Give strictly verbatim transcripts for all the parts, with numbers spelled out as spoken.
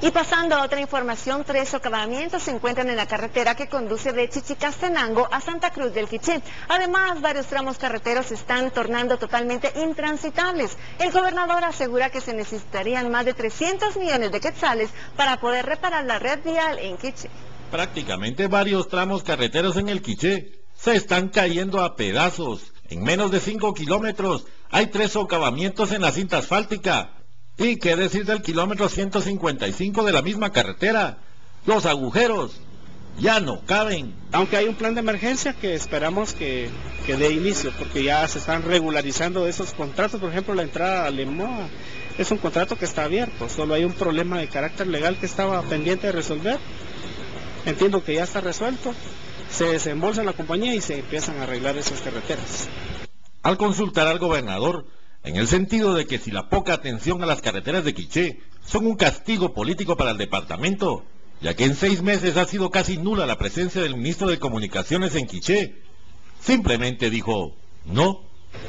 Y pasando a otra información, tres socavamientos se encuentran en la carretera que conduce de Chichicastenango a Santa Cruz del Quiché. Además, varios tramos carreteros se están tornando totalmente intransitables. El gobernador asegura que se necesitarían más de trescientos millones de quetzales para poder reparar la red vial en Quiché. Prácticamente varios tramos carreteros en el Quiché se están cayendo a pedazos. En menos de cinco kilómetros hay tres socavamientos en la cinta asfáltica. ¿Y qué decir del kilómetro ciento cincuenta y cinco de la misma carretera? Los agujeros ya no caben. Aunque hay un plan de emergencia que esperamos que, que dé inicio, porque ya se están regularizando esos contratos. Por ejemplo, la entrada a Lemoa es un contrato que está abierto, solo hay un problema de carácter legal que estaba pendiente de resolver. Entiendo que ya está resuelto, se desembolsa la compañía y se empiezan a arreglar esas carreteras. Al consultar al gobernador, en el sentido de que si la poca atención a las carreteras de Quiché son un castigo político para el departamento, ya que en seis meses ha sido casi nula la presencia del ministro de Comunicaciones en Quiché, simplemente dijo, no.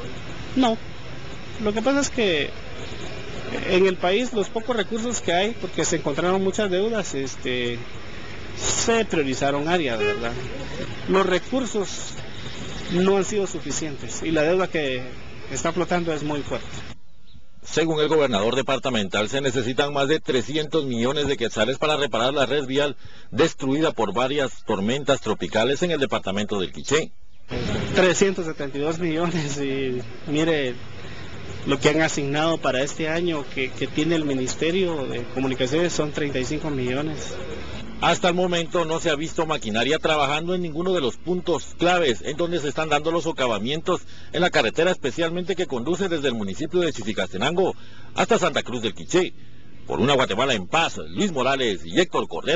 No, lo que pasa es que en el país los pocos recursos que hay, porque se encontraron muchas deudas, este, se priorizaron áreas, ¿verdad? Los recursos no han sido suficientes y la deuda que está flotando es muy fuerte. Según el gobernador departamental, se necesitan más de trescientos millones de quetzales para reparar la red vial destruida por varias tormentas tropicales en el departamento del Quiché. trescientos setenta y dos millones y mire lo que han asignado para este año que, que tiene el Ministerio de Comunicaciones son treinta y cinco millones. Hasta el momento no se ha visto maquinaria trabajando en ninguno de los puntos claves en donde se están dando los socavamientos en la carretera especialmente que conduce desde el municipio de Chichicastenango hasta Santa Cruz del Quiché. Por una Guatemala en paz, Luis Morales y Héctor Cordero.